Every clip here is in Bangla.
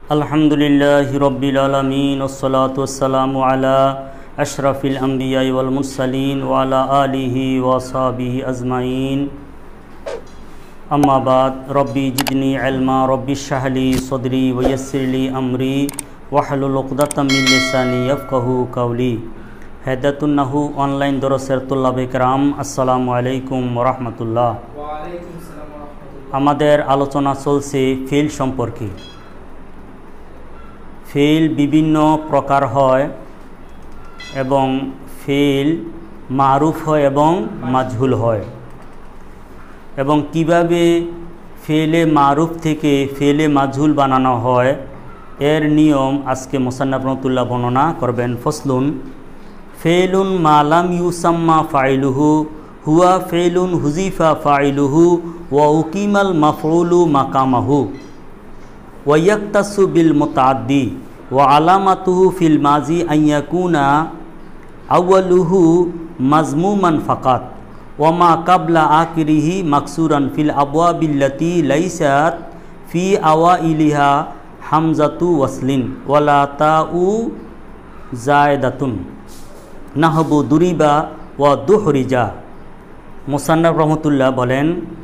अल्हम्दुलिल्लाहि रब्बिल आलमीन वस्सलातु वस्सलामु अला अशरफिल अंबिया'i वल मुरसलीन व अला आलिहि व अस्हाबिहि अजमाइन। अम्मा बाद, रब्बी जिदनी इल्मा, रब्बी इश्रह ली सदरी व यस्सिर ली अमरी वहलुल उक़दतम मिन लिसानी यफ़क़हू क़ौली। हिदायतुन नहू ऑनलाइन दरसेर तुल्लाबे किराम, अस्सलामु आलैकुम व रहमतुल्लाह। आमादेर आलोचना चलছে फेल सम्पर्के। फेल विभिन्न प्रकार है एवं फेल मारूफ है एवं मजहुल है एवं किभाबे फेले मारूफ थेके फेले मजहुल बानानो है एर नियम आज के मुसन्निफ रहमतुल्लाह बर्णना करबेन। फसलुन फेलुन मालाम युसाम्मा फाइलुहु हुआ फेलुन हुजिफा फाइलुहु व उकीमल मफऊलु मकामहु व यक्तसु बिल मुताअद्दी व अलामतुहु फिल माजी अन यकूना अव्वलुहु मज़मूमन फ़क़त व मा क़ब्ला आखिरिही मकसूरन फिल अब्वाबिल्लती लैसत फ़ी अवाइलिहा हमज़तु वस्लिन वला ताउ ज़ायदतुन नहबु दुरिबा व दुहरिजा। मुसन्निफ रहमतुल्लाह बोलें,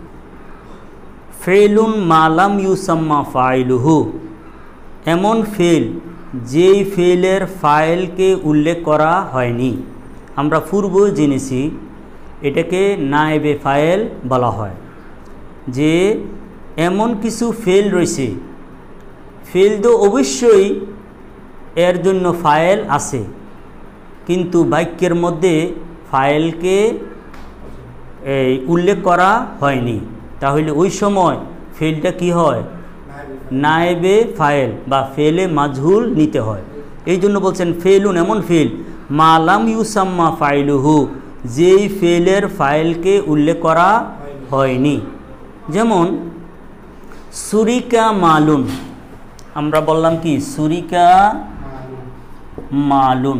फेलुन मालाम युसाम्मा फाइलुहु एमन फेल जेई फेलेर फाइल के उल्लेख करा हयनि। आमरा पूर्व जेनेছি एटाके नाएबे फाइल बला हय। जे एमन किछु फेल रयेছে, फेल तो अवश्यई एर जन्य फाइल आछे किन्तु वाक्येर मध्य फाइल के उल्लेख करा हयनि। ताहले ओई समय फेलटा कि हय, नाएबे फाइल बा फेले मजहुल नीते हय। एई जन्य बोलছেন फेलुन एमन फेल मालाम युसाम्मा फाइलुहु जेई फेलेर फाइल के उल्लेख करा हयनि। जेमन सुरिका मालुन, आमरा बोललाम कि सुरिका मालुन,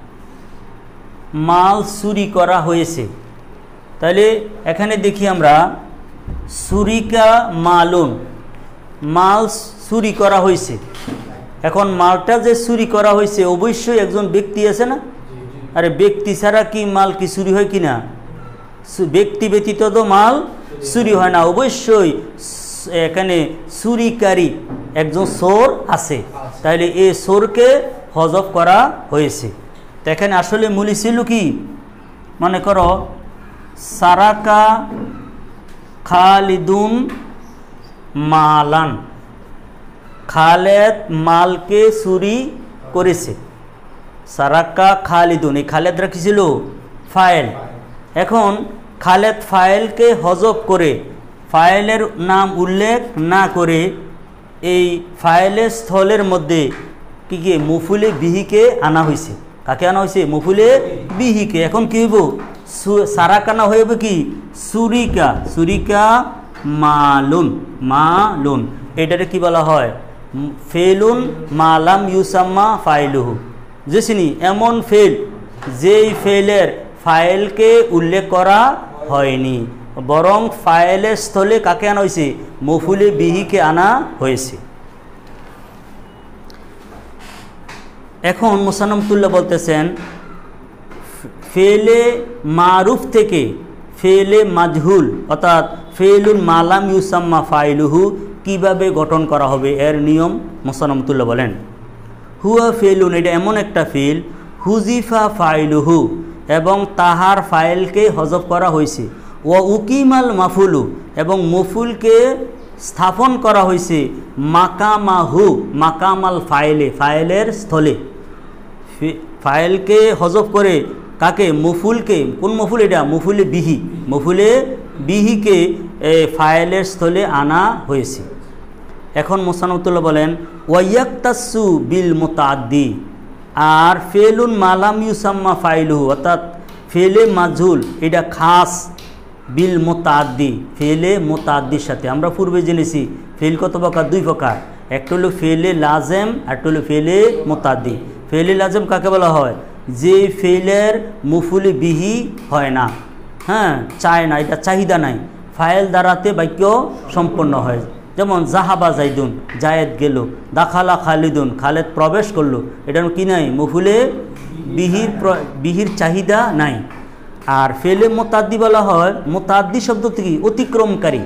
माल चुरी करा हयेছে। ताहले एखाने देखी आमरा सुरिका मालुन, माल चुरी करा हयेছে। এখন মালটা যে চুরি করা হয়েছে অবশ্যই একজন ব্যক্তি আছে না? আরে ব্যক্তি ছাড়া কি মাল কি চুরি হয় কিনা? ব্যক্তি ব্যতীত তো মাল চুরি হয় না। অবশ্যই এখানে চুরিকারী একজন চোর আছে, তাহলে এই চোরকে হজব করা হয়েছে। তো এখানে আসলে মূল ছিল কি, মনে করো সারাকা খালিদুন মালান, খালেদ মালকে চুরি করেছে। সারাকা খালিদুন, এই খালেদরা কি ছিল? ফাইল। এখন খালেদ ফাইলকে হজব করে ফাইলের নাম উল্লেখ না করে এই ফাইলের স্থলের মধ্যে কি কি মফুলে বিহিকে আনা হয়েছে। কাকে আনা হয়েছে? মফুলে বিহিকে। এখন কি হইব? সারাকা না হইব কি সুরিকা, সুরিকা মালুন, মালুন। এটারে কি বলা হয়? फेलुन मालाम युसाम्मा फाइलुहु। जेसिनी एमन फेल जेई फेलेर फाइल के उल्लेख करा हयनि बरং फाइलेर स्थले काके आना हयेছে? मफुले बिही के आना हयेছে। এখন মুসান্নিফুল্লাহ বলতেছেন ফেলে মারুফ থেকে ফেলে মাজহুল অর্থাৎ ফেলুন মালাম ইউসাম্মা ফাইলুহু কিভাবে গঠন করা হবে এর নিয়ম মুসান্নিফুল্লাহ বলেন। হুয়া ফেলুন, এটা এমন একটা ফেল হুজিফা ফাইলুহু এবং তাহার ফাইলকে হজব করা হয়েছে। ও উকিমাল মাফুলু এবং মফুলকে স্থাপন করা হয়েছে মাকামাহু, মাকামাল ফাইলে, ফাইলের স্থলে। ফাইলকে হজব করে কাকে? মফুলকে। কোন মফুল এটা? মফুলে বিহি, মফুলে বিহিকে ফাইলের স্থলে আনা হয়েছে। এখন মুসান্নিফুল্লাহ বলেন ওয়ায়াক্তাসু বিল মুতাআদ্দি, আর ফেলুন মালাম ইউসাম্মা ফাইলুহু অর্থাৎ ফেলে মাজহুল এটা খাস বিল মুতাআদ্দি, ফেলে মুতাআদ্দির সাথে। আমরা পূর্বে জেনেছি ফেল কত প্রকার? দুই প্রকার। একটা হলো ফেলে লাজেম আর একটা হলো ফেলে মুতাআদ্দি। ফেলে লাজেম কাকে বলা হয়? যে ফেলের মফুলে বিহি হয় না, হ্যাঁ, চায় না, এটা চাহিদা নাই, ফাইল দ্বারাতে বাক্য সম্পন্ন হয়। যেমন জাহাবা জাইদুন, জায়েদ গেল, দাখালা খালিদুন, খালেদ প্রবেশ করলো, এটার কি নাই? মফুলে বিহির চাহিদা নাই। আর ফেলে মোতাদ্দি বলা হয়, মোতাদ্দি শব্দ থেকে অতিক্রমকারী,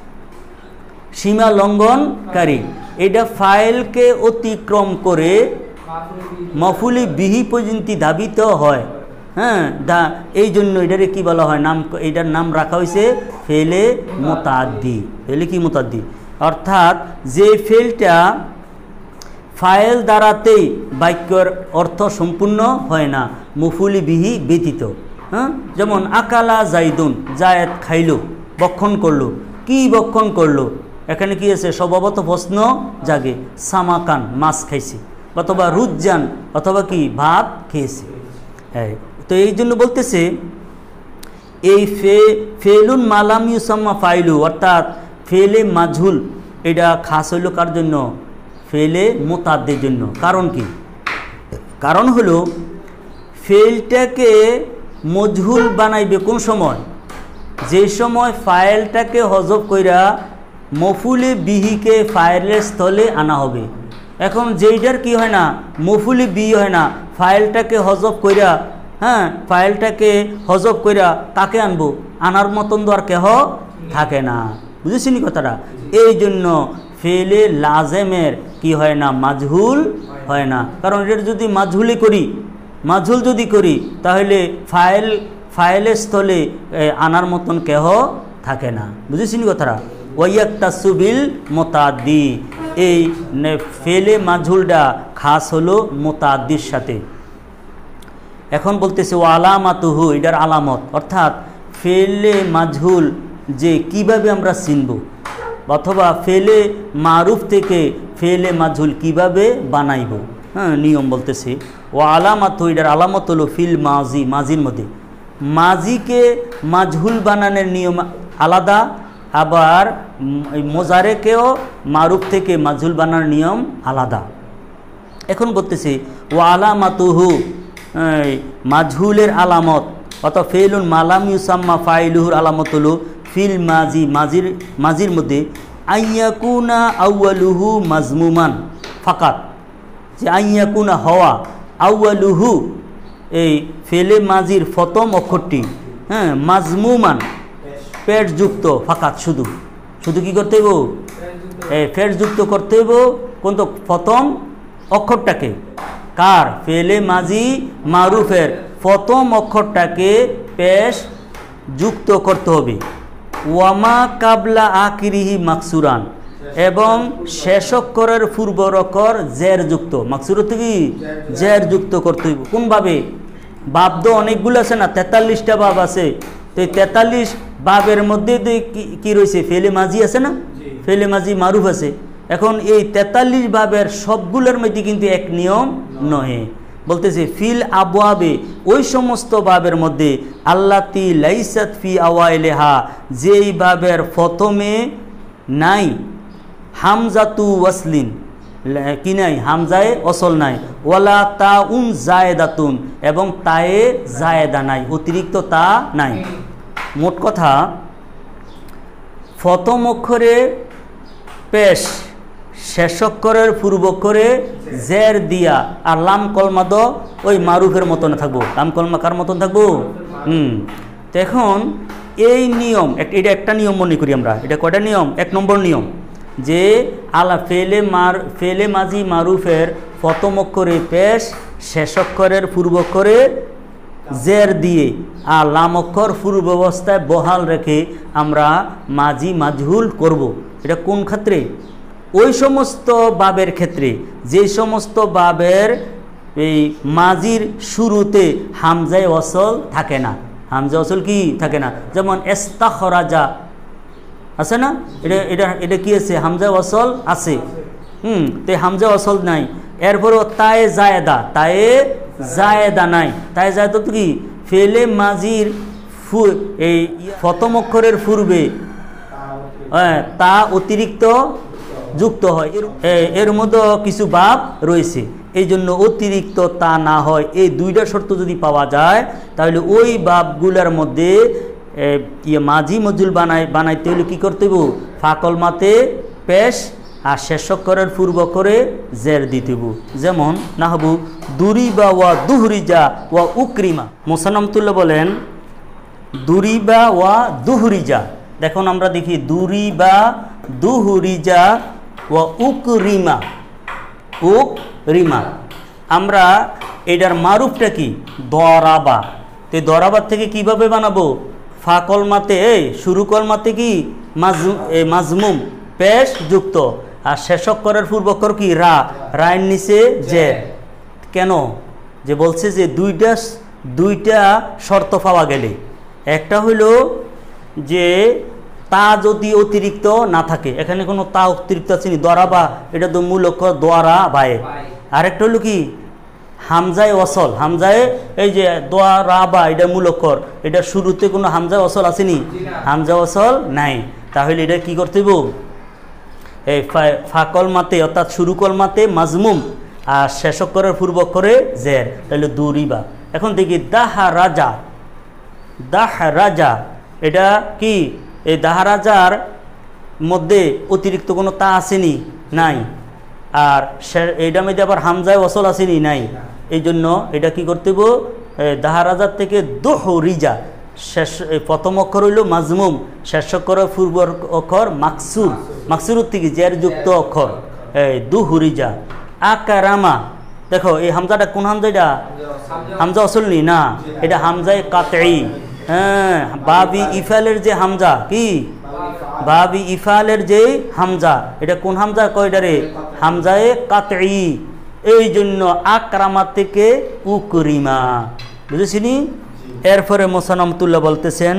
সীমা লঙ্ঘনকারী। এটা ফাইলকে অতিক্রম করে মফুলি বিহি পর্যন্ত ধাবিত হয়। হ্যাঁ, এই জন্য এটারে কি বলা হয়? এটার নাম রাখা হয়েছে ফেলে মোতাদ্দি। ফেলে কি? মোতাদ্দি। অর্থাৎ যে ফেলটা ফাইল দ্বারাতেই বাক্যের অর্থ সম্পূর্ণ হয় না, মফুলি বিহি ব্যতীত। হ্যাঁ, যেমন আকালা জাইদুন, জায়েদ খাইল, বক্ষণ করলো। কি বক্ষণ করলো? এখানে কি আছে? স্বভাবত প্রশ্ন জাগে। সামাকান, মাছ খাইছে, অথবা রুজ্জান, অথবা কি ভাত খেয়েছে। হ্যাঁ, তো এই জন্য বলতেছে এই ফেলুন মালাম ইউসাম্মা ফাইলু, অর্থাৎ ফেলে মাজহুল, এটা খাস হইল কার জন্য? ফেলে মোতাদ্দির জন্য। কারণ কি? কারণ হলো ফেলটাকে মজহুল বানাইবে কোন সময়? যে সময় ফাইলটাকে হজব কইরা মফুলে বিহিকে ফাইলের স্থলে আনা হবে। এখন যেইটার কি হয় না? মফুলে বিহি হয় না, ফাইলটাকে হজব কইরা, হ্যাঁ, ফাইলটাকে হজব কইরা কাকে আনবো? আনার মতন তো আর কেহ থাকে না। বুঝেছিনি কথাটা? এই জন্য ফেলে লাজেমের কি হয় না? মাজহুল হয় না। কারণ এটা যদি মাজহুল যদি করি তাহলে ফাইলের স্থলে আনার মতন কেহ থাকে না। বুঝেছিনি কথাটা? ওয়াক্তাসুবিল মোতাদ্দি, এই ফেলে মাজহুলটা খাস হলো মোতাদ্দির সাথে। এখন বলতেছে ও আলামাতুহু, এটার আলামত, অর্থাৎ ফেলে মাজহুল যে কিভাবে আমরা চিনব, অথবা ফেলে মারুফ থেকে ফেলে মাজহুল কিভাবে বানাইব। হ্যাঁ, নিয়ম বলতেছে ও আলামাতুহু, এটার আলামত হলো ফিল মাজি, মাজির মধ্যে। মাজিকে মাজহুল বানানোর নিয়ম আলাদা, আবার মোজারেকেও মারুফ থেকে মাজহুল বানানোর নিয়ম আলাদা। এখন বলতেছে ও আলামাতুহু, মাজহুলের আলামত, অর্থাৎ ফেলুন মালাম ইউসাম্মা ফাইলুহুর আলামত হলো ফিল মাজি, মাজির মধ্যে আইয়াকুনা আউয়ালুহু মাজমুমান ফাকাত, যে আইয়াকুনা হওয়া, আউয়ালুহু এই ফেলে মাজির প্রথম অক্ষরটি, হ্যাঁ, মাজমুমান পেটযুক্ত, ফাকাত শুধু কি করতে হইব? পেটযুক্ত করতে হইব। কোনটা? প্রথম অক্ষরটাকে। কার? ফেলে মাজি মারুফের প্রথম অক্ষরটাকে পেশ যুক্ত করতে হবে। ওয়ামা কাবলা আকিরিহি মাকসুরান, এবং শেষ অক্ষরের পূর্বর অক্ষর জের যুক্ত। মাকসুর কি? জের যুক্ত করতে হইব। কোনভাবে? বাব তো অনেকগুলো আছে না, 43টা বাব আছে। তো এই 43 বাবের মধ্যে কি রয়েছে? ফেলে মাজি আছে না, ফেলে মাজি মারুফ আছে। এখন এই 43 বাবের সবগুলোর মধ্যে কিন্তু এক নিয়ম নহে। বলতেছে ফিল আবওয়াবে, ওই সমস্ত বাবের মধ্যে আল্লাতি লাইসাত ফি আওয়াইলিহা, যেই বাবের প্রথমে নাই হামজাতু ওয়াসলিন, কি নাই? হামজায়ে অসল নাই। ওয়ালা তাউন জায়েদাতুন, এবং তায়ে জায়েদা নাই, অতিরিক্ত তা নাই। মোট কথা, প্রথম অক্ষরে পেশ, শেষ অক্ষরের পূর্ব অক্ষরে জের দিয়া, আর লাম কলমা দ ওই মারুফের মতন থাকবো। লাম কলমা কার মতন থাকবো? তো এখন এই নিয়ম, এটা একটা নিয়ম মনে করি আমরা। এটা কয়টা নিয়ম? 1 নম্বর নিয়ম, যে ফেলে মাজি মারুফের প্রথম অক্ষরে পেশ, শেষ অক্ষরের পূর্ব অক্ষরে জের দিয়ে, আর লাম অক্ষর পূর্ব অবস্থায় বহাল রেখে আমরা মাজি মাজহুল করব। এটা কোন ক্ষেত্রে? ওই সমস্ত বাবের ক্ষেত্রে যে সমস্ত বাবের এই মাজির শুরুতে হামজায়ে ওয়াসল থাকে না। হামজা ওয়াসল কি থাকে না? যেমন ইস্তাখরাজা আছে না, এটা কি আছে? হামজা ওয়াসল আছে। তো হামজা ওয়াসল নাই। এরপরও তায়ে জায়েদা নাই। তায়ে জায়েদা তো কি? ফেলে মাজির এই প্রথম অক্ষরের পূর্বে তা অতিরিক্ত যুক্ত হয়। এর মধ্যে কিছু বাব রয়েছে, এই জন্য অতিরিক্ত তা না হয়। এই দুইটা শর্ত যদি পাওয়া যায়, তাহলে ওই বাবগুলোর মধ্যে মাজি মজুল বানাইতে হলে কী করতে হইব? ফাকল মাতে পেশ আর শেষ অক্ষরের পূর্ব করে জের দিতেব। যেমন নাহবু দুরিবা ওয়া দুহরিজা ওয়া উকরিমা। মোসানামতুল্লাহ বলেন দুরিবা ওয়া দুহরিজা। দেখুন আমরা দেখি দুরিবা দুহরিজা ওয়া উকরিমা। উকরিমা আমরা এটার মারুফটা কি দরাবা। তো দরাবার থেকে কিভাবে বানাবো? ফা কলমাতে শুরু কলমাতে কি মাজমুম পেশ যুক্ত আর শেষ অক্ষরের পূর্ব অক্ষর কি রা, রায়ের নিচে জের। কেন যে বলছে যে দুইটা শর্ত পাওয়া গেলে, একটা হইল যে তা যদি অতিরিক্ত না থাকে, এখানে কোনো তা অতিরিক্ত আছে নি, দরাবা এটা তো মূল অক্ষর দোয়ারা বায়ে। আরেকটা হলো কি হামজায় অসল, হামজায় এই যে দোয়ারা বা এটা মূল অক্ষর, এটা শুরুতে কোনো হামজায় অসল আসেনি, হামজা অসল নাই। তাহলে এটা কি করতে হইব? এই ফা কলমাতে অর্থাৎ শুরু কলমাতে মাজমুম আর শেষ অক্ষরের পূর্ব অক্ষরে জের, তাহলে দুরিবা। এখন দেখি দাহা রাজা। দাহা রাজা এটা কি এই দাহা রাজার মধ্যে অতিরিক্ত কোনো তা আসেনি, নাই। আর এইটার মধ্যে আবার হামজায় অসল আসেনি, নাই। এই জন্য এটা কি করতে হইব? দাহা রাজার থেকে দুহরিজা, শেষ প্রথম অক্ষর হইল মাজমুম, শেষ অক্ষরের পূর্ব অক্ষর মাকসুর, মাকসুরের থেকে জের যুক্ত অক্ষর এই দুহরিজা। আকারামা দেখো এই হামজাটা কোন হামজা? এটা হামজা অসল নি না, এটা হামজায় কাতঈ। হ্যাঁ বাবি ইফালের যে হামজা কি বাবি ইফালের যে হামজা, এটা কোন হামজা কয়টারে? হামজায় কাতঈ। এই জন্য আকরামা থেকে উকরিমা, বুঝেছিনি? এরপরে মোসানামতুল্লাহ বলতেছেন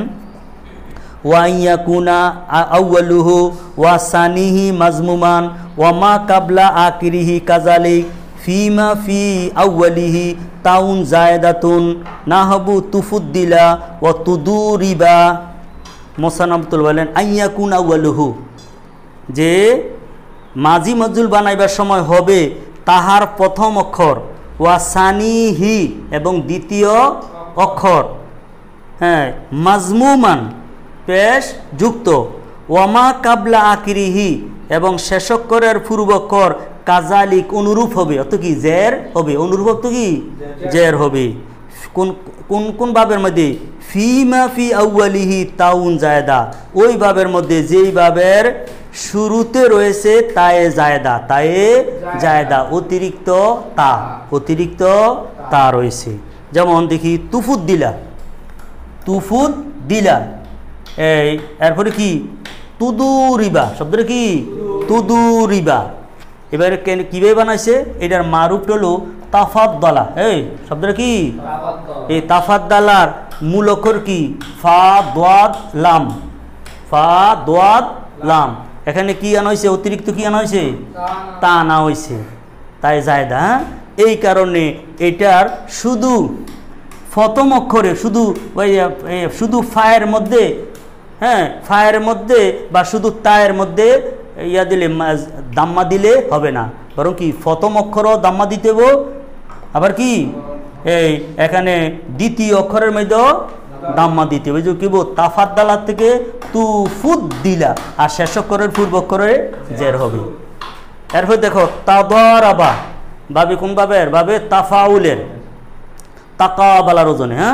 ওয়াইয়াকুনা আউয়ালুহু ওয়া সানিহি মাজমুমান ওয়া মা কাবলা আকিরিহি কাজালিক ফিমা ফি আউয়ালিহি তাউন জায়দাতুন নাহবু তুফুদ্দিলা ওয়া তুদুরিবা। মোসানামতুল্লাহ বলেন আইয়াকুনা আউয়ালুহু, যে মাজি মজুল বানাইবার সময় হবে তাহার প্রথম অক্ষর ওয়া সানিহি এবং দ্বিতীয় অক্ষর, হ্যাঁ মাজমুমান পেশ যুক্ত, ওয়ামা কাবলা আকিরিহি এবং শেষ অক্ষরের পূর্ব অক্ষর কাজালিক অনুরূপ হবে, অত কি জের হবে, অনুরূপ তো কি জের হবে। কোন কোন কোন বাবের মধ্যে? ফিমা ফি আউয়ালিহি তাউন জায়দা, ওই বাবের মধ্যে যেই বাবের শুরুতে রয়েছে তায়ে জায়দা, তায়ে জায়দা অতিরিক্ত তা, অতিরিক্ত তা রয়েছে। যেমন দেখি তুফুদ্দিলা, তুফুদ্দিলা। এই এরপরে কি তুদুরিবা, শব্দটা কি তুদুরিবা। এবারে কিভাবে বানাইছে? এটার মারুফটা হলো তাফাদ্দালা। এই শব্দটা কি? এই তাফাদ্দালার মূল অক্ষর কি? ফা দোয়াদ লাম, ফা দোয়াদ লাম। এখানে কি আনা হয়েছে? অতিরিক্ত কি আনা হয়েছে? তা আনা হয়েছে, তাই জায়দা। হ্যাঁ এই কারণে এটার শুধু প্রথম অক্ষরে শুধু ফায়ের মধ্যে, হ্যাঁ ফায়ের মধ্যে বা শুধু তায়ের মধ্যে ইয়া দিলে দাম্মা দিলে হবে না, বরং কি প্রথম অক্ষরও দাম্মা দিতে হবে, আবার কি এই এখানে দ্বিতীয় অক্ষরের মধ্যেও দাম্মা দিতে হবে। যে কি তাফাদ্দালা থেকে তুফুদ্দিলা আর শেষ অক্ষরের পূর্ব অক্ষরে জের হবে। এরপর দেখো তাদারাবা, বাবে কোন বাবের? বাবে তাফাউলের, তাকাবালার ওজনে। হ্যাঁ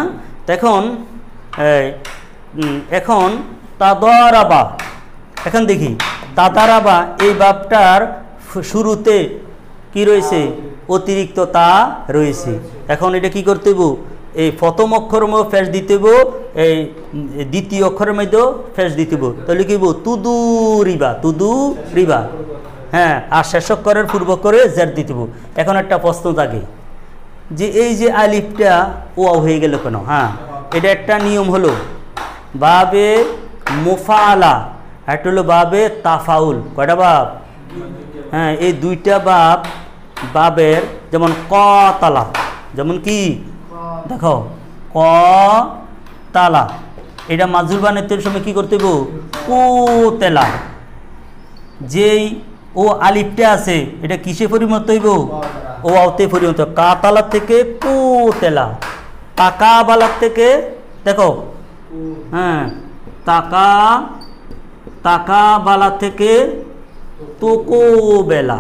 এখন তাদারাবা, এখন দেখি তাদারাবা এই বাবটার শুরুতে কি রয়েছে? অতিরিক্ত তা রয়েছে। এখন এটা কি করতে হইব? এই প্রথম অক্ষরের মধ্যে ফেস দিতে হইব, এই দ্বিতীয় অক্ষরের মধ্যেও ফেস দিতে হইব। তাহলে কি হইব? তুদুরিবা, তুদুরিবা। হ্যাঁ আর শেষ অক্ষরের পূর্ব করে জের দিতে হইব। এখন একটা প্রশ্ন থাকে যে এই যে আলিফটা ওয়াও হয়ে গেল কেন? হ্যাঁ এটা একটা নিয়ম হলো বাবে মুফাআলা, একটা হলো বাবে তাফাউল। কয়টা বাব? হ্যাঁ এই দুইটা বাবের, যেমন কতালা, যেমন কি দেখো কতালা, এটা মাজুর বানাইতে সময় কি করতে হইব? কুতেলা। যেই ও আলিফটা আছে এটা কিসে পরিণত হইব? ও আওতে পরিণত। কাতালা থেকে কুতেলা, তাকাবালার থেকে দেখো, হ্যাঁ তাকাবালা থেকে তুকুবেলা,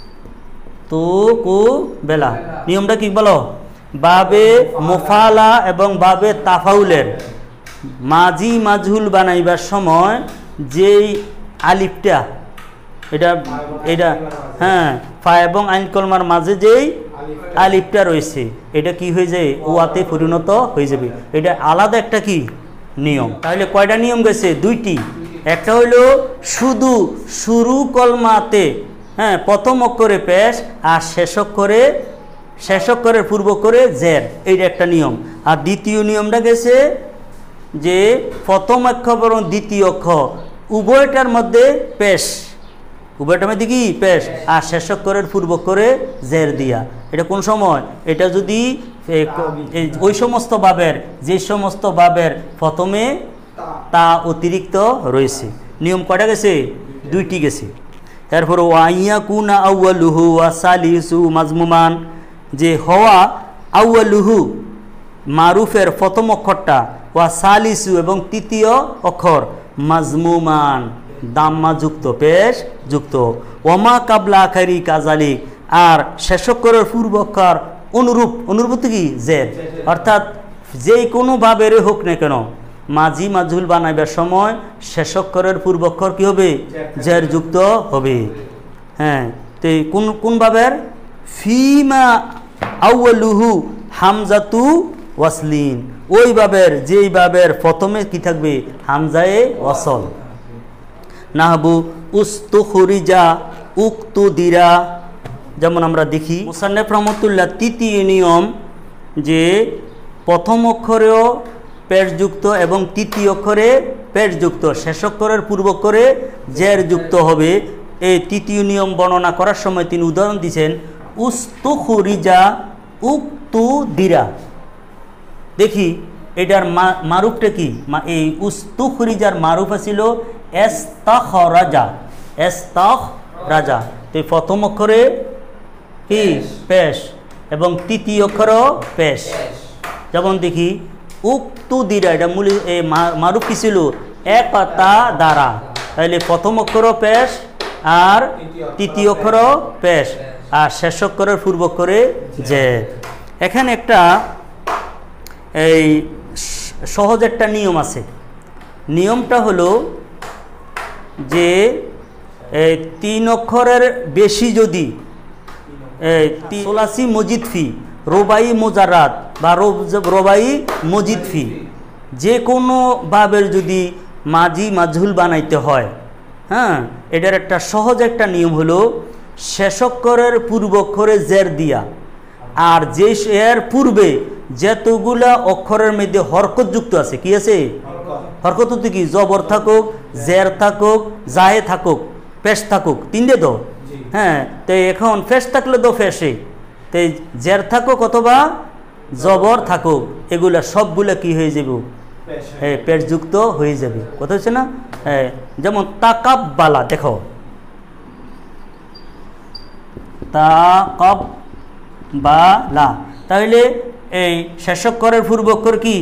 তুকুবেলা। নিয়মটা কি বলো? বাবে মুফালা এবং বাবে তাফাউলের মাজি মাজহুল বানাইবার সময় যেই আলিফটা, এটা হ্যাঁ ফা এবং আইন কলমার মাঝে যেই আলিফটা রয়েছে এটা কি হয়ে যায়? ওয়াতে পরিণত হয়ে যাবে। এটা আলাদা একটা কি নিয়ম। তাহলে কয়টা নিয়ম গেছে? দুইটি। একটা হইলো শুধু শুরু কলমাতে হ্যাঁ প্রথম অক্ষরে পেশ আর শেষ অক্ষরের পূর্ব করে জের, এইটা একটা নিয়ম। আর দ্বিতীয় নিয়মটা গেছে যে প্রথম অক্ষর এবং দ্বিতীয় অক্ষর উভয়টার মধ্যে পেশ, উভয়টার মধ্যে কি পেশ আর শেষ অক্ষরের পূর্ব করে জের দিয়া। এটা কোন সময়? এটা যদি ওই সমস্ত বাবের, যে সমস্ত বাবের প্রথমে তা অতিরিক্ত রয়েছে। নিয়ম কয়টা গেছে? দুইটি গেছে। এরপর ওয়াইয়া কুনা আউয়ালুহু ওয়া সালিসু মাজমুমান, যে হওয়া আউয়ালুহু মারুফের প্রথম অক্ষরটা, ওয়া সালিসু এবং তৃতীয় অক্ষর মাজমুমান দাম্মা যুক্ত, পেশ যুক্ত। ওমা কাবলা আখারি কাজালিক, আর শেষ অক্ষরের পূর্ব অক্ষর অনুরূপ কি জের, অর্থাৎ যে কোনো ভাবের হোক না কেন মাঝি মাজহুল বানাইবার সময় শেষ অক্ষরের পূর্ব অক্ষর কি হবে? জের যুক্ত হবে। হ্যাঁ, তো কোন ভাবের? ফিমা আউয়ালুহু হামজাতু ওয়াসলিন, ওই ভাবের যেই ভাবের প্রথমে কি থাকবে? হামজায়ে ওয়াসল। নাহবু উস্তুখরিজা উক্তুদিরা, যেমন আমরা দেখি মুসান্নেফ রহমতুল্লাহ তৃতীয় নিয়ম যে প্রথম অক্ষরেও পেশযুক্ত এবং তৃতীয় অক্ষরে পেশযুক্ত, শেষ অক্ষরের পূর্ব অক্ষরে জের যুক্ত হবে। এই তৃতীয় নিয়ম বর্ণনা করার সময় তিনি উদাহরণ দিয়েছেন উস্তুখরিজা উক্তুদিরা। দেখি এটার মারুফটা কি? এই উস্তুখরিজার মারুফ ছিল এস্তাখরাজা, এস্তাখরাজা। তো প্রথম অক্ষরে কি পেশ এবং তৃতীয় অক্ষরও পেশ। যেমন দেখি উক্তুদিরা, এটা মূল মারুফ কি ছিল? একতা দ্বারা, তাহলে প্রথম অক্ষরও পেশ আর তৃতীয় অক্ষরও পেশ আর শেষ অক্ষরের পূর্ব অক্ষরে যে। এখানে একটা এই সহজ একটা নিয়ম আছে। নিয়মটা হলো যে তিন অক্ষরের বেশি যদি সোলাসি মজিদ ফি, রোবাই মোজারাত বা রোবাই মজিদ ফি, যে কোনো ভাবের যদি মাঝি মাজহুল বানাইতে হয়, হ্যাঁ, এটার একটা সহজ একটা নিয়ম হলো শেষ অক্ষরের পূর্ব অক্ষরে জের দিয়া, আর যে এর পূর্বে যতগুলা অক্ষরের মধ্যে হরকত যুক্ত আছে, কি আছে? হরকত হতে কি? জবর থাকুক, জের থাকুক, জায়ে থাকুক, পেশ থাকুক, তিনটে তো। হ্যাঁ, তো এখন ফেস থাকলে তো ফেসে, তো জের থাকুক অথবা জবর থাকুক, এগুলা সবগুলা কি হয়ে যাবে? হ্যাঁ, পেশযুক্ত হয়ে যাবে। কথা হচ্ছে না? হ্যাঁ, যেমন তাকাব্বালা, দেখো তাকাব্বালা, তাহলে এই শেষ অক্ষরের পূর্ব অক্ষর কি?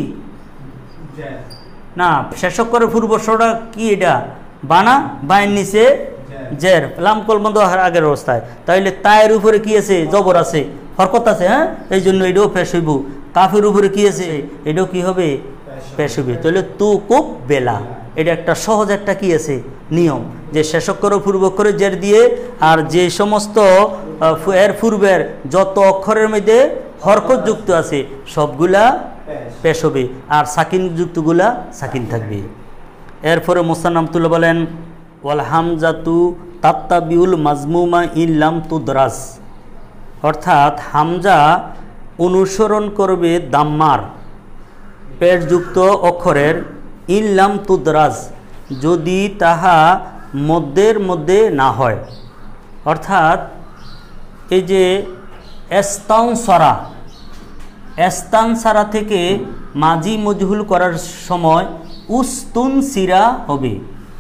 না, শেষ অক্ষরের পূর্ব অক্ষরটা কি? এটা বানা, বায়ের নিচে জের, লাম কলম বন্ধ আগের অবস্থায়। তাহলে তায়ের উপরে কি আছে? জবর আছে, হরকত আছে। হ্যাঁ, এই জন্য এটাও পেশ হইব। কাফের উপরে কি আছে? এটাও কি হবে? পেশ হইবে। তাহলে তুকুবেলা, এটা একটা সহজ একটা কি আছে নিয়ম, যে শেষ অক্ষর পূর্ব অক্ষরে জের দিয়ে আর যে সমস্ত এর পূর্বের যত অক্ষরের মধ্যে হরকত যুক্ত আছে সবগুলা পেশ হবে, আর সাকিন যুক্তগুলা সাকিন থাকবে। এরপরে মোস্তান নামতুল্লাহ বলেন ওয়াল হামজাতু তাত্তাবিউল মাজমুমা ইল্লাম তুদরাজ, অর্থাৎ হামজা অনুসরণ করবে দাম্মার পেশযুক্ত অক্ষরের, ইল্লাম তুদরাজ, যদি তাহা মধ্যের মধ্যে না হয়। অর্থাৎ এই যে এস্তানসারা থেকে মাজি মজহুল করার সময় উস্তুন সিরা হবে।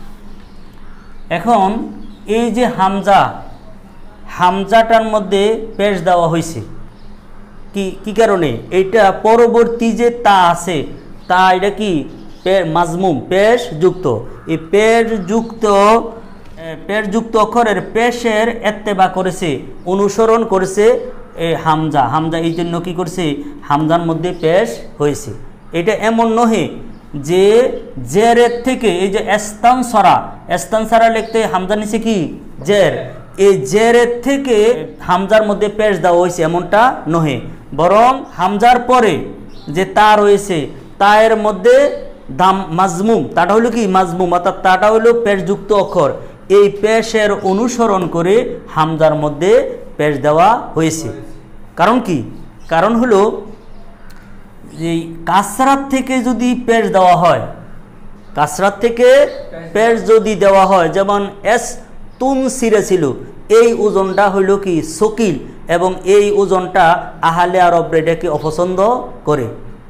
এখন এই যে হামজাটার মধ্যে পেশ দেওয়া হয়েছে কি কারণে? এটা পরবর্তী যে তা আছে, তা এটা কি মাজমুম, পেশ যুক্ত। এই পেশ যুক্ত পেশযুক্ত অক্ষরের পেশের এত্তেবা করেছে, অনুসরণ করেছে হামজা। হামজা এই জন্য কী করছে, হামজার মধ্যে পেশ হয়েছে। এটা এমন নহে যে জেরের থেকে, এই যে এস্তানসারা লিখতে হামজা নিচে কি জের, এই জেরের থেকে হামজার মধ্যে পেশ দেওয়া হয়েছে এমনটা নহে, বরং হামজার পরে যে তা রয়েছে তায়ের মধ্যে মাজমুম, তাটা হলো কি মাজমুম, অর্থাৎ তাটা হলো পেশযুক্ত অক্ষর। এই পেশের অনুসরণ করে হামজার মধ্যে পেশ দেওয়া হয়েছে। কারণ কি, কারণ হলো যে কাসরাত থেকে যদি পেশ দেওয়া হয়, কাসরাত থেকে পেশ যদি দেওয়া হয়, যেমন তুন সিরে ছিল, এই ওজনটা হইল কি সকিল, এবং এই ওজনটা আহলে আরব এটাকে অপছন্দ করে।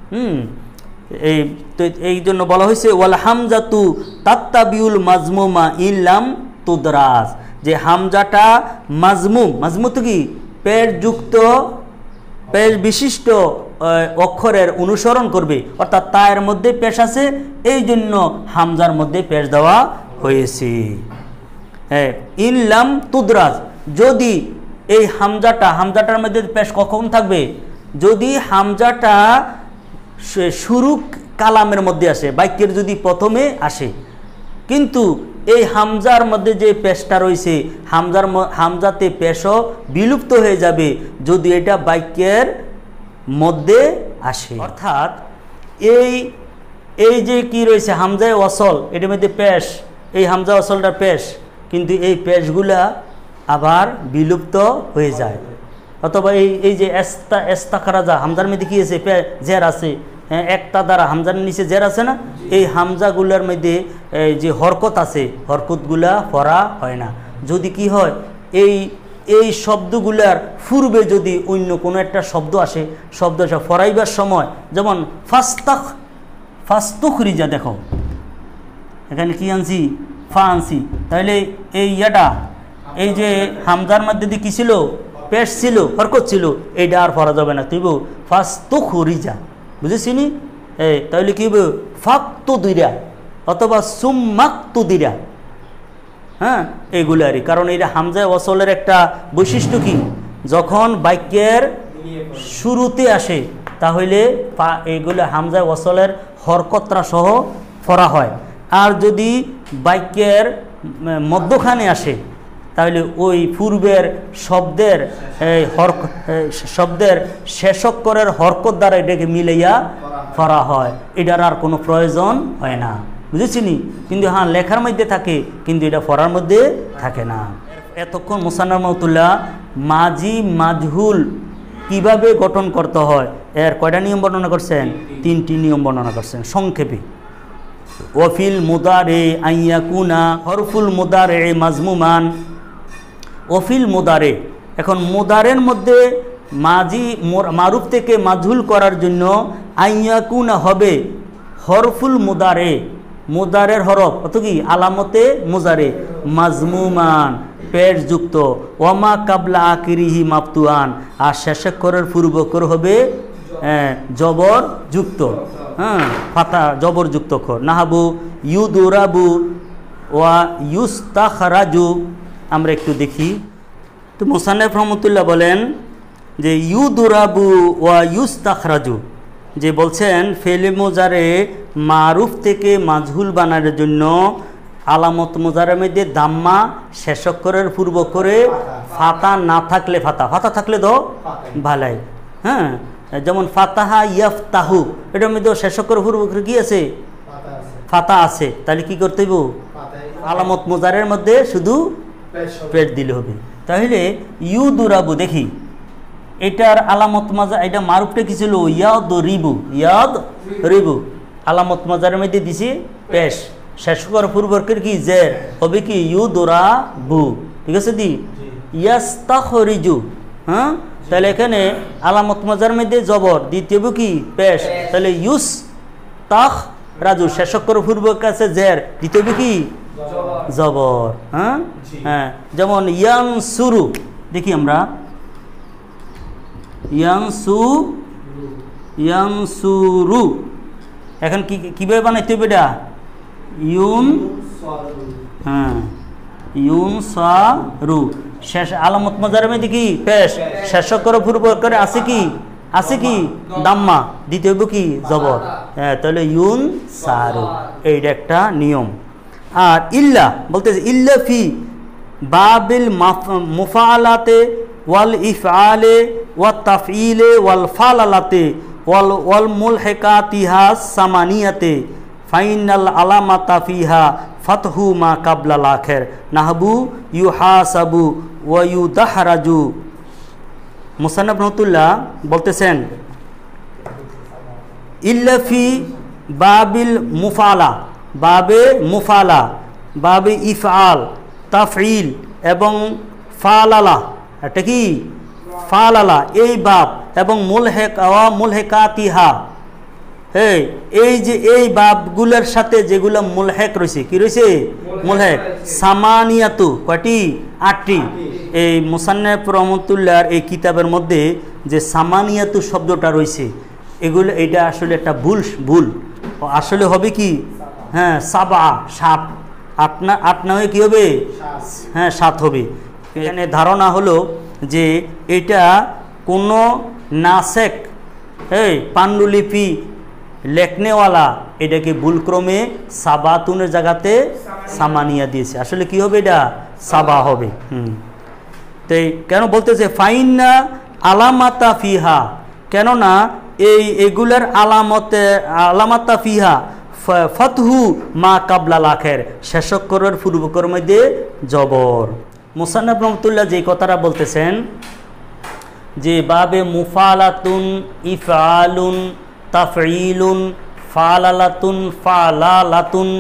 এই জন্য বলা হয়েছে ওয়াল হামজাতু তাত্তাবিউল মাজমুমা ইল্লাম তুদরাজ, যে হামজাটা মাজমুম তো কি পেশযুক্ত পেশ বিশিষ্ট অক্ষরের অনুসরণ করবে, অর্থাৎ তায়ের মধ্যে পেশ আছে, এই জন্য হামজার মধ্যে পেশ দেওয়া হয়েছে। হ্যাঁ, ইল্লাম তুদরাজ, যদি এই হামজাটার মধ্যে পেশ কখন থাকবে, যদি হামজাটা শুরু কালামের মধ্যে আসে, বাক্যের যদি প্রথমে আসে, কিন্তু এই হামজার মধ্যে যে পেশটা রয়েছে, হামজাতে পেশও বিলুপ্ত হয়ে যাবে যদি এটা বাক্যের মধ্যে আসে। অর্থাৎ এই যে কি রয়েছে হামজায় ওয়াসল, এটার মধ্যে পেশ, এই হামজা ওয়াসলটা পেশ, কিন্তু এই পেশগুলা আবার বিলুপ্ত হয়ে যায়। অথবা এই যে এস্তাখারাজা, হামজার মধ্যে কি আছে জের আছে, হ্যাঁ, একটা দ্বারা হামজার নিচে জের আছে না, এই হামজাগুলার মধ্যে যে হরকত আছে, হরকতগুলা পড়া হয় না। যদি কি হয়, এই শব্দগুলার পূর্বে যদি অন্য কোনো একটা শব্দ আসে, ফরাইবার সময়, যেমন ফাস্তুখরিজা, দেখো এখানে কি আনছি, ফা আনছি, তাহলে এই এই যে হামজার মধ্যে দিয়ে কি ছিল, পেশ ছিল, হরকত ছিল, এইটা আর পড়া যাবে না, তুই ফাস্তুখরিজা, বুঝেছি নি? তাহলে কি হবে, ফাক্তু দিরা অথবা সুম্মাক্তু দিরা, হ্যাঁ, এইগুলারই। কারণ এটা হামজা ওয়াসলের একটা বৈশিষ্ট্য কি, যখন বাক্যের শুরুতে আসে তাহলে এইগুলো হামজা ওয়াসলের হরকতরা সহ পড়া হয়, আর যদি বাক্যের মধ্যখানে আসে তাহলে ওই পূর্বের শব্দের শেষ অক্ষরের হরকত দ্বারা এটাকে মিলাইয়া পড়া হয়, এটার আর কোনো প্রয়োজন হয় না, বুঝেছি নি? কিন্তু হ্যাঁ, লেখার মধ্যে থাকে, কিন্তু এটা পড়ার মধ্যে থাকে না। এতক্ষণ মুসান্নাফ রহমাতুল্লাহ মাজি মাজহুল কিভাবে গঠন করতে হয় এর কয়টা নিয়ম বর্ণনা করছেন, 3টি নিয়ম বর্ণনা করছেন সংক্ষেপে। ওয়াফিল মুদারে আইয়াকুনা হরফুল মুদারে মাজমুমান, ওফিল মুদারে, এখন মুদারের মধ্যে মারুফ থেকে মাজহুল করার জন্য আইয়াকুনা হবে হরফুল মুদারের হরফ, অত কি আলামতে মুজারে মাজমুমান পেশযুক্ত, ওয়ামা কাবলা আকিরিহি মাফতুয়ান, আর শেষাক্ষরের পূর্বক্ষর হবে জবর যুক্ত, হ্যাঁ, ফাতা জবর যুক্ত অক্ষর। নাহাবু ইউদুরাবু ওয়া ইউস্তাখরাজু, আমরা একটু দেখি তো। মুসান্নাফ রহমাতুল্লাহ বলেন যে ইউদুরাবু ওয়া ইউস্তাখরাজু, যে বলছেন ফেলে মুজারে মারুফ থেকে মাজহুল বানানোর জন্য আলামত মুজারের মধ্যে দাম্মা, শেষ অক্ষরের পূর্ব করে ফাতা না থাকলে ফাতা থাকলে তো ভালাই, হ্যাঁ, যেমন ফাতাহা ইয়াফতাহু, এটার মধ্যে শেষ অক্ষরের পূর্ব করে কি আছে, ফাতা আছে, তাহলে কি করতে হইব, আলামত মুজারের মধ্যে শুধু পেশ দিলে হবে। তাহলে ইউদুরাবু, দেখি এটার আলামত মাজা, এটা মারুফটা কি ছিল, ইয়াদ রিবু, আলামত মাজারের মধ্যে দিছি পেশ, শেষ করার পূর্বকের কি জের হবে কি ইউদুরাবু, ঠিক আছে দি ইয়াস্তাখরিজু, হ্যাঁ, তাহলে এখানে আলামত মাজার মধ্যে জবর, দ্বিতীয় কি পেশ, তাহলে ইউস তাখ রাজু, শেষ করার পূর্বক আছে জের, দ্বিতীয় কি জবর, হ্যাঁ, হ্যাঁ, যেমন ইয়ানসুরু, দেখি আমরা ইয়ানসুরু, এখন কিভাবে বানাইতে হবে এটা, ইউন, হ্যাঁ, ইউনসারু শেষ আলামত মুজারের মধ্যে কি পেশ শেষ করে পূর্ব করে আছে কি দাম্মা দিতে হইব কি জবর হ্যাঁ তাহলে ইউনসারু এইটা একটা নিয়ম। আর ইল্লা বলতেছে ইল্লা ফি বাবিল মুফাআলাতে ওয়াল ইফআলে ওয়াত তাফঈলে ওয়াল ফালালাতে ওয়াল মুলহিকাতিহা সামানিয়াতে ফাইনাল আলামাতা ফিহা ফাতহু মা কাবলাল আখির নাহবু ইউহাসাবু ওয়া ইউদাহরাজু। মুসান্নাফ রহমাতুল্লাহ বলতেছেন ইল্লা ফি বাবিল মুফালা বাবে মুফালা বাবে ইফআল তাফঈল এবং ফালালা এটা কি ফালালা এই বাব এবং মুলহিকাতিহা এই যে এই বাবগুলোর সাথে যেগুলো মুলহেক রয়েছে কি রয়েছে মুলহেক সামানিয়াতু কয়টি 8টি। এই মুসান্নাফ রহমাতুল্লাহর এই কিতাবের মধ্যে যে সামানিয়াতু শব্দটা রয়েছে এগুলো এটা আসলে একটা ভুল আসলে হবে কি হ্যাঁ সাবা 7 8 না হয়ে কি হবে হ্যাঁ 7 হবে। এখানে ধারণা হলো যে এটা কোনো নাসেক পাণ্ডুলিপি লেখনেওয়ালা এটাকে ভুলক্রমে সাবাতুনের জায়গাতে সামানিয়া দিয়েছে আসলে কি হবে এটা সাবা হবে। তাই কেন বলতেছে ফাইন্না আলামাতা ফিহা কেননা এগুলার আলামাতা ফিহা ফাতহু মা কাবলাল আখির শেষকরের পূর্বকর মধ্যে জবর। মুসান্নাফ রহমাতুল্লাহ যে কথাটা বলতেছেন যে বাবে মুফালাতুন ইফআলুন তাফঈলুন ফালালাতুন ফালালাতুন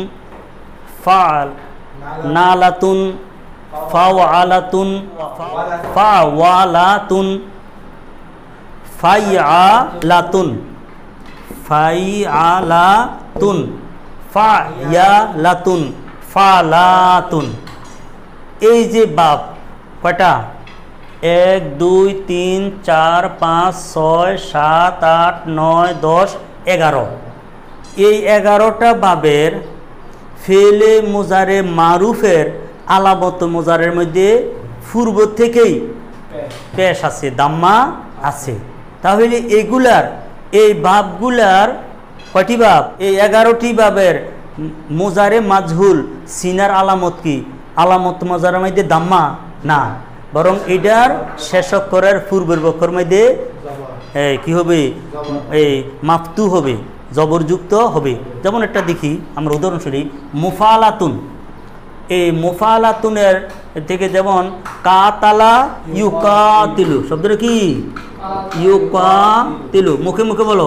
ফানালাতুন ফাওয়ালাতুন ফাওয়ালাতুন ফাইআলাতুন ফাইআলাতুন ফায়ালাতুন ফালাতুন এই যে বাব কয়টা 1 2 3 4 5 6 7 8 9 10 11 এই 11টা বাবের ফেলে মুজারে মারুফের আলামত মুজারের মধ্যে পূর্ব থেকেই পেশ আছে দাম্মা আছে। তাহলে এগুলার এই বাবগুলার কয়টি বাব এই 11টি বাবের মুজারে মাজহুল সিনার আলামত কি আলামত মুজারের মধ্যে দাম্মা না বরং এটার শেষকরের পূর্বের বক্ষর মধ্যে কি হবে এই মাফতু হবে জবরযুক্ত হবে। যেমন একটা দেখি আমরা উদাহরণস্বরূপ মুফালাতুন এই মুফালাতুনের থেকে যেমন কাতালা ইউকাতিলু শব্দটা কি ইউকাতিলু মুখে মুখে বলো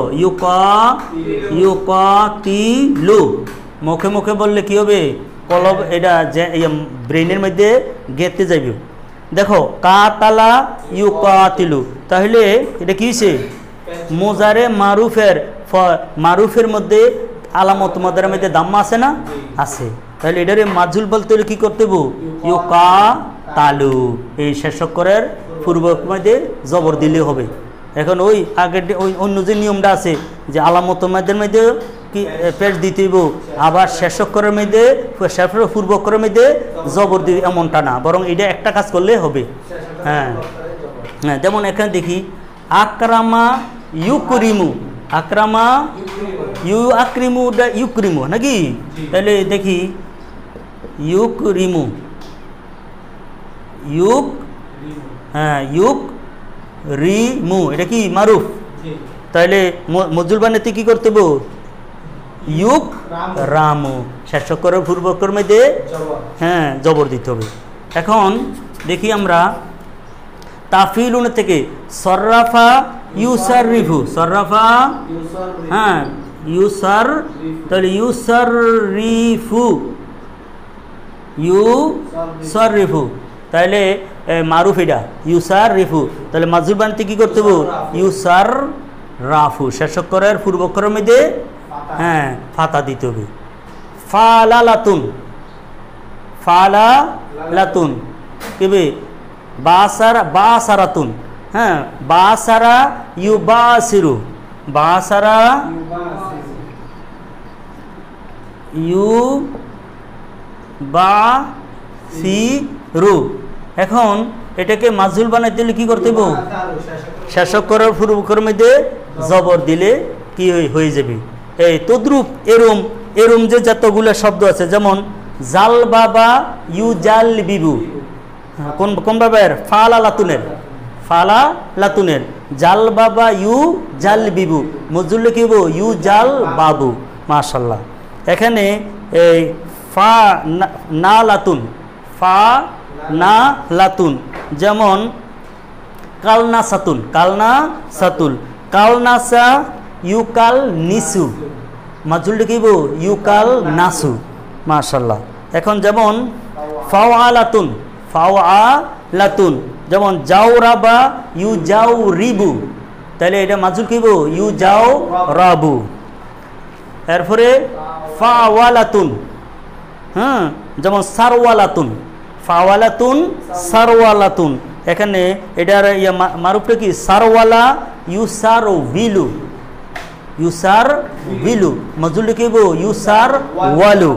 ইউকাতিলু মুখে মুখে বললে কি হবে কলব এটা ব্রেনের মধ্যে গেতে যাবে। দেখো কাতালা ইউকাতিলু তাহলে এটা কি হয়েছে মুজারে মারুফের মধ্যে আলামত মুজারের মধ্যে দাম্মা আছে না আছে তাহলে এটারে মাজহুল বলতে হলে কি করতে হবে ইউকাতালু এই শেষকরের পূর্ব মধ্যে জবর দিলে হবে। এখন ওই আগের ওই অন্য যে নিয়মটা আছে যে আলামত মুজারের মধ্যে কি পেশ দিতে হইব আবার শেষকরের মধ্যে পূর্বকরের মধ্যে জবর দিবে এমনটা না বরং এটা একটা কাজ করলে হবে। হ্যাঁ হ্যাঁ যেমন এখানে দেখি আকরামা ইউকরিমু আকরামা আকরিমু ইউকরিমু নাকি তাহলে দেখি ইউকরিমু রিমু এটা কি মারুফ তাহলে মজুল বানাতে কি করতে হবে ইউক রামু শেষকরের পূর্বকর মধ্যে হ্যাঁ জবর দিতে হবে। এখন দেখি আমরা তাফিলুন থেকে সররাফা ইউসাররিফু সররাফা হ্যাঁ ইউসার তাহলে ইউসাররিফু তাহলে মারুফ এটা ইউসাররিফু তাহলে মাজুর বানাতে কি করতে হবে ইউসার রাফু শেষকরের পূর্বকরের মধ্যে হ্যাঁ ফাতা দিতে হবে। ফালালাতুন কেবে বাসারাতুন হ্যাঁ বাসারা ইউবাসিরু বাসারা সি রু। এখন এটাকে মাজহুল বানাইতে হলে কি করতে হবে? শেষক করার পূর্বকর মধ্যে জবর দিলে কি হয়ে যাবে? এই তদ্রুপ এরম এরম যে যতগুলো শব্দ আছে, যেমন জাল বাবা ইউ জাল বিবু, কোন কোন বাবার? ফালা লাতুনের, ফালা লাতুনের। জাল বাবা ইউ জাল বিবু, মজুল কি হবো? ইউ জাল বাবু। মাশাল্লাহ। এখানে এই ফা না লাতুন, ফা না লাতুন, যেমন কালনা সাতুন, কালনা সাতুল, কালনাসা ইউকাল নিসু, মাজুলটা কি হবো? ইউকাল নাসু। মাশাল্লাহ। এখন যেমন ফাওয়ালাতুন, ফাওয়ালাতুন, যেমন জাওরাবা ইউ যাও রিবু, তাহলে এটা মাজুল কি হবো? ইউ যাও রাবু। এরপরে ফাওয়ালাতুন, হ্যাঁ, যেমন সারওয়ালাতুন, ফাওয়ালাতুন সারওয়ালাতুন, এখানে এটার মারুফটা কি? সারওয়ালা ইউসার ভিলু, ইউসার ভিলু, মজুল কি হবো? ইউসার ওয়ালু।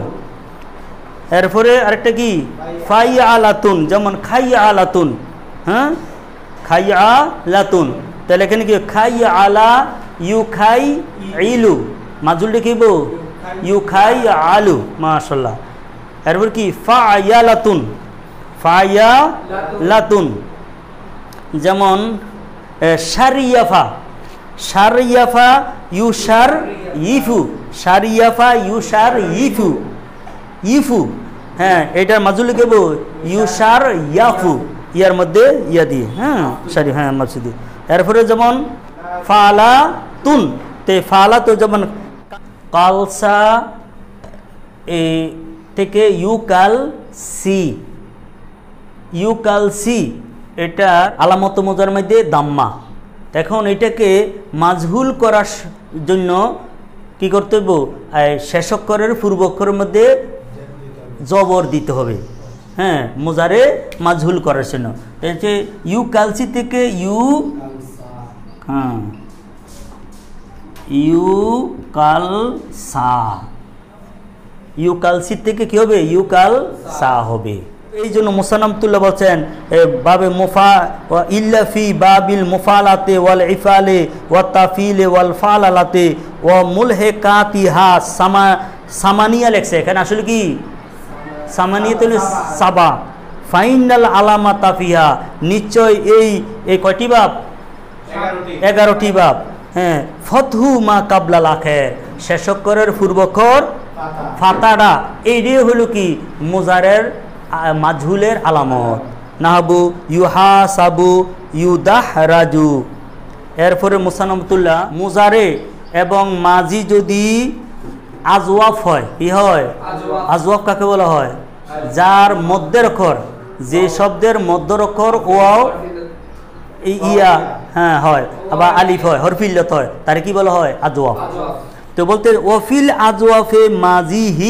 এরপরে আরেকটা কি? ফাইআলাতুন, যেমন খাইআলাতুন, হ্যাঁ, খাইআলাতুন, তাহলে এখানে কি? খাইআলা ইউ খাই ইলু, মাজুল কি হবো? ইউ খাই আলু। মাশাল্লাহ। এরপর কি? ফায়ালাতুন, ফায়ালাতুন, যেমন শারিয়াফা, শারিয়াফা ইউসার ইফু, শারিয়াফা ইউসার ইফু, ইফু, হ্যাঁ, এটার মাজুল কি হবো? ইউসার ইয়াফু, ইয়ার মধ্যে ইয়া দিয়ে, হ্যাঁ, সারি, হ্যাঁ, মসজিদে। এরপরে যেমন ফালাতুন, তে ফালা তো যেমন কালসা এ থেকে ইউকাল সি, ইউকাল সি, এটা আলামত মোজার মধ্যে দাম্মা। এখন এটাকে মাজহুল করার জন্য কি করতে হবে? শেষক্ষরের পূর্বক্ষরের মধ্যে জবর দিতে হবে, হ্যাঁ, মোজারে মাজহুল করার জন্য। এটা ইউকালসি থেকে ইউ, হ্যাঁ, ইউকাল সা, ইউকালসি থেকে কি হবে? ইউকাল সা হবে। এই জন্য মুসান্নামতুল্লাহ বলছেন বাবে মুফা ইল্লা ফি বাবিল মুফালাতে ওয়াল ইফালে ওয়া তাফিলে ওয়াল ফালালাতে ওয়া মুলহিকাতিহা সামানিয়া লেখছে, এখানে আসলে কি? সামানিয়া তো সাবা। ফাইনাল আলামাতা ফিহা, নিশ্চয় এই কয়টি বাব? 11টি বাব। হ্যাঁ, ফতহু মা কাবলা লাখের, শেষক্ষরের পূর্বক্ষর ফাতাডা, এইটাই হলো কি? মুজারের মাজহুলের আলামত। নাহাবু ইউহাসাবু ইউদাহরাজু। এরপরে মুসান্নামতুল্লাহ মুজারে এবং মাজি যদি আজওয়াফ হয়, কি হয়? আজওয়াফ কাকে বলা হয়? যার মধ্যের অক্ষর, যে শব্দের মধ্যের অক্ষর ওয়াও ইয়া, হ্যাঁ, হয়, আবার আলিফ হয়, হরফিল্লত হয়, তারে কি বলা হয়? আজওয়াফ। তো বলতে ওয়াফিল আজওয়াফে মাজিহি,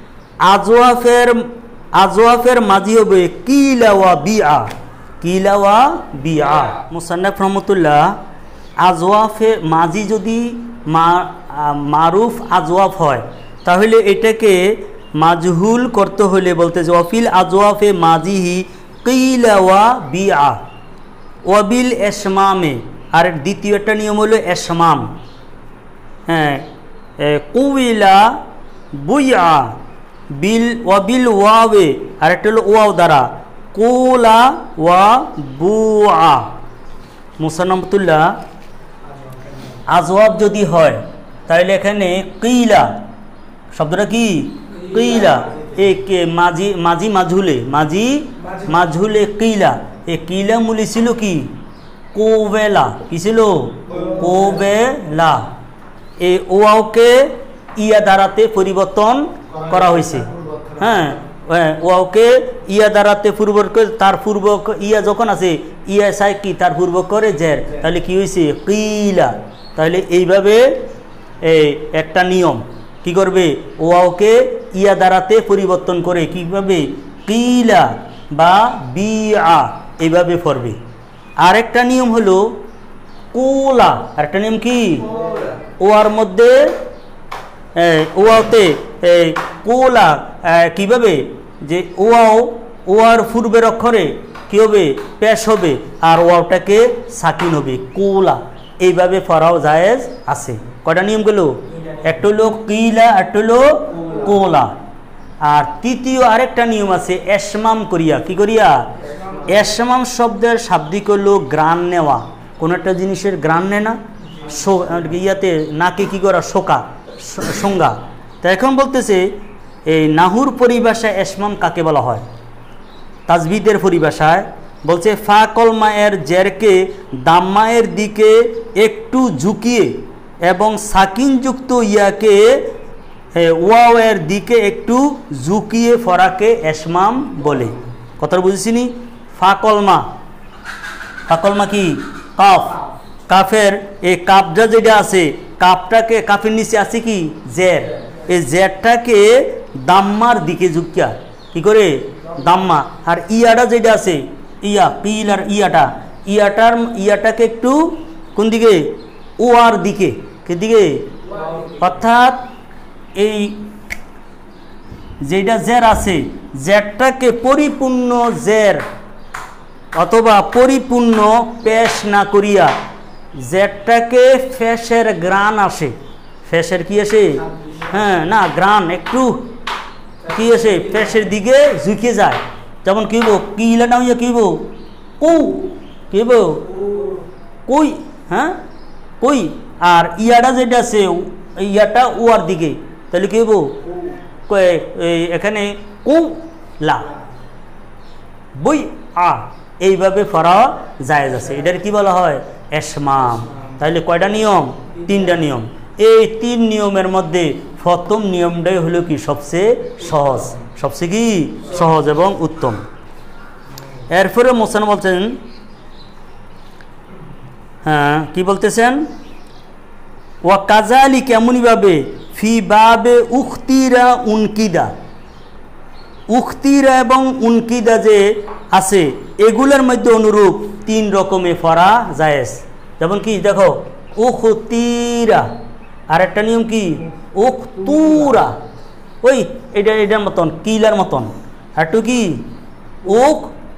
আজওয়াফের মাজি হবে কিলা ওয়া বিআ, কিলা ওয়া বিআ। মুসান্নাফ রহমতুল্লাহ আজওয়াফে মাজি যদি মারুফ আজওয়াফ হয়, তাহলে এটাকে মাজহুল করতে হলে বলতে যে ওয়াফিল আজওয়াফে মাজিহি কিলা ওয়া বিআ ওয়াবিল এসমামে। আর দ্বিতীয় একটা নিয়ম হলো এসমাম, হ্যাঁ, কুইলা বুইয়া বিল ওয়াবিল ওয়াবে, আর একটা হলো ওয়াও দ্বারা কুলা ওয়া বুআ। মুসান্নামতুল্লাহ আজওয়াব যদি হয় তাহলে এখানে কিলা শব্দটা কি? কিলা, একে মাজি মাজি মাজহুলে, মাজি মাজহুলে কিলা, এ কিলা মূলে ছিল কি? কোবেলা, কি ছিল? কোবেলা। এই ওয়াওকে ইয়া দ্বারাতে পরিবর্তন করা হয়েছে, হ্যাঁ, ওয়াওকে ইয়া দ্বারাতে পূর্বক, তার পূর্বক ইয়া যখন আছে ইয়া সাই কি তার পূর্বক করে জের, তাহলে কি হয়েছে? কিলা। তাহলে এইভাবে একটা নিয়ম কি করবে? ওয়াওকে ইয়া দ্বারাতে পরিবর্তন করে কিভাবে? কিলা বা বিআ এইভাবে পড়বে। আরেকটা নিয়ম হলো কোলা, আরেকটা নিয়ম কি? ওয়ার মধ্যে ওয়াওতে কোলা কিভাবে? যে ওয়ার পূর্বের অক্ষরে কি হবে? পেশ হবে, আর ওয়াওটাকে সাকিন হবে, কুলা। এইভাবে পড়াও জায়েজ আছে। কয়টা নিয়ম গেল? একটা হলো কিলা, একটা হলো কোলা। আর তৃতীয় আরেকটা নিয়ম আছে এসমাম করিয়া। কি করিয়া? এসমাম শব্দের শাব্দিক হলো গ্রান নেওয়া। কোনো একটা জিনিসের গ্রান নেয় না, ইয়াতে নাকে কি করা? শোকা, সংজ্ঞা। তা এখন বলতেছে এই নাহুর পরিভাষায় এসমাম কাকে বলা হয়? তাজবিদের পরিভাষায় বলছে ফা কলমায়ের জেরকে দাম্মায়ের দিকে একটু ঝুঁকিয়ে এবং সাকিনযুক্ত ইয়াকে ওয়াওয়ের দিকে একটু ঝুঁকিয়ে ফরাকে এসমাম বলে। কথাটা বুঝেছিনি? ফা কলমা, ফা কলমা কি? কাফ। কাফের এই কাপটা যেটা আছে, কাপটাকে কাফের নিচে আছে কি? জের। এই জেরটাকে দাম্মার দিকে ঝুঁকিয়া কি করে? দাম্মা। আর ইয়াটা যেটা আছে ইয়া, পিল আর ইয়াটা, ইয়াটাকে একটু কোন দিকে? ওয়ার দিকে। কি দিকে? অর্থাৎ এই যেটা জের আছে, জেরটাকে পরিপূর্ণ জের অথবা পরিপূর্ণ পেশ না করিয়া জেরটাকে ফেসের গ্রান আসে। ফেসের কি আসে? হ্যাঁ, না গ্রান একটু কি আসে? ফেসের দিকে ঝুঁকে যায়। যেমন কি হইব? কিলা না হইয়া কি হইব? কু। কি হইব? কই। হ্যাঁ, কই। আর ইয়াটা যেটা আছে, ইয়াটা ওয়ার দিকে, তাহলে কি হইব? এখানে কু লা বই আ। এইভাবে পড়া জায়েজ আছে। এটার কি বলা হয়? এসমাম। তাহলে কয়টা নিয়ম? 3টা নিয়ম। এই 3 নিয়মের মধ্যে প্রথম নিয়মটাই হলো কি? সবচেয়ে সহজ, সবচেয়ে কি সহজ এবং উত্তম। এরপরে মোসান বলছেন, হ্যাঁ কি বলতেছেন? ওয়া কাজালি কেমনইভাবে ফি বাবে উখতিরা উনকিদা, উখতিরা এবং উনকিদা যে আছে এগুলোর মধ্যে অনুরূপ 3 রকমে পড়া জায়েজ। যেমন কি দেখো, উখতিরা। আর একটা নিয়ম কি? উখতুরা। ওই এটার মতন, কিলার মতন। আর একটু কি? ওক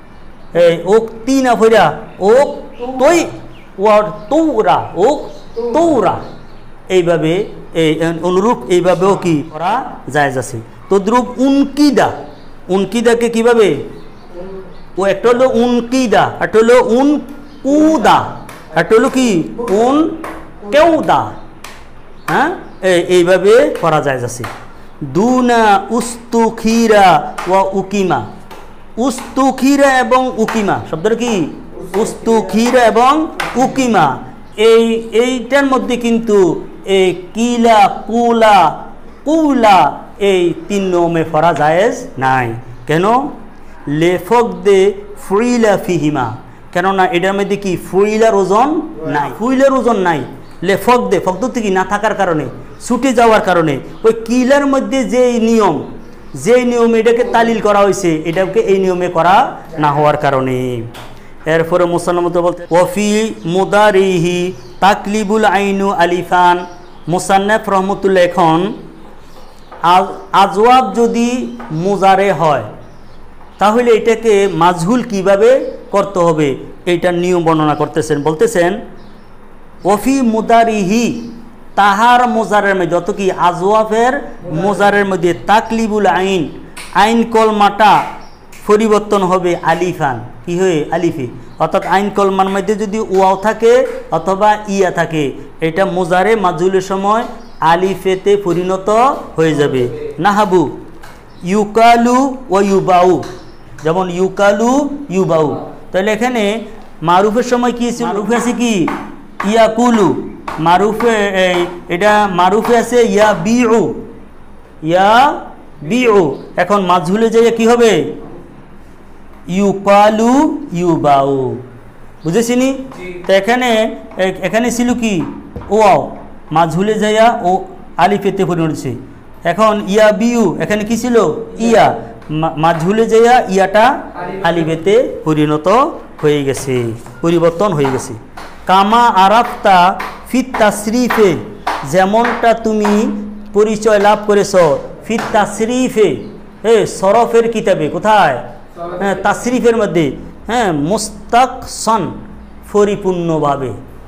ওক তিনা ফইরা ওক তৈ ওয়ার তৌরা, ওক তৌরা। এইভাবে এই অনুরূপ এইভাবেও কি করা জায়েজ আছে। তদ্রূপ উনকিদা, উনকিদাকে কিভাবে? ও একটা হলো উনকিদা, একটা হলো উনকুদা, একটা হলো কি? উন কেউদা। হ্যাঁ, এইভাবে করা জায়েজ আছে। দুনা উস্তুখিরা ওয়া উকিমা। উস্তুখিরা এবং উকিমা শব্দটা কি? উস্তুখিরা এবং উকিমা। এইটার মধ্যে কিন্তু এই কিলা, কুলা, কুলা এই 3 নিয়মে পড়া জায়েজ নাই। কেন? লেফক দে ফুইলা ফিহিমা। কেননা এটার মধ্যে কি? ফুইলার ওজন নাই, ফুইলার ওজন নাই। লেফক দে, ফকদ কি? না থাকার কারণে, ছুটে যাওয়ার কারণে। ওই কিলার মধ্যে যেই নিয়ম, এটাকে তালিল করা হয়েছে, এটাকে এই নিয়মে করা না হওয়ার কারণে। এরপরে মুসান্নাফ বলতে ওয়াফি মুদারিহি তাকলিবুল আইনু আলিফান। মুসান্নাফ রহমতুল্লাহ এখন আজওয়াব যদি মুজারে হয় তাহলে এটাকে মাজহুল কিভাবে করতে হবে এইটার নিয়ম বর্ণনা করতেছেন। বলতেছেন ওফি মুদারিহি, তাহার মোজারের মধ্যে, অত কি আজওয়াফের মোজারের মধ্যে তাকলিবুল আইন, আইন কলমাটা পরিবর্তন হবে আলিফান। কি হয়ে? আলিফি। অর্থাৎ আইন কলমার মধ্যে যদি ওয়াও থাকে অথবা ইয়া থাকে, এটা মোজারে মাজহুলের সময় আলিফেতে পরিণত হয়ে যাবে। নাহাবু ইউকালু ও ইউবাউ, যেমন ইউকালু ইউবাউ। তাহলে এখানে মারুফের সময় কি ছিল? মারুফে আছে কি? ইয়াকুলু। মারুফে এটা মারুফে আছে ইয়া বিউ, ইয়া বিউ। এখন মাজহুলে যাইয়া কি হবে? ইউকালু ইউবাউ। বুঝেছিনি? তো এখানে ছিল কি? ওয়াও, মাজহুলে যাইয়া ও আলিফেতে পরিণত হয়েছে। এখন ইয়া বিউ, এখানে কি ছিল? ইয়া, মাজহুলে যাইয়া ইয়াটা আলিফেতে পরিণত হয়ে গেছে, পরিবর্তন হয়ে গেছে। কামা আরাফতা ফিত তাসরিফে, যেমনটা তুমি পরিচয় লাভ করেছ ফিত তাসরিফে, সরফের কিতাবে। কোথায়? হ্যাঁ তাসরিফের মধ্যে হ্যাঁ মুস্তাক সন পরিপূর্ণভাবে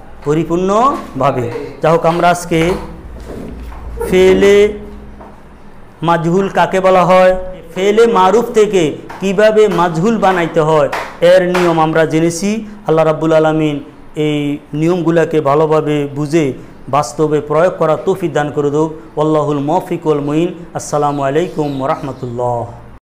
যাই হোক আমরা আজকে ফেলে মাজহুল কাকে বলা হয়, ফেলে মারুফ থেকে কিভাবে মাজহুল বানাইতে হয় এর নিয়ম আমরা জেনেছি। আল্লাহ রাব্বুল আলামিন এই নিয়মগুলোকে ভালোভাবে বুঝে বাস্তবে প্রয়োগ করা তৌফিক দান করে দেব। আল্লাহুল মুওয়াফিক ওয়াল মুইন। আসসালামু আলাইকুম ওয়া রাহমাতুল্লাহ।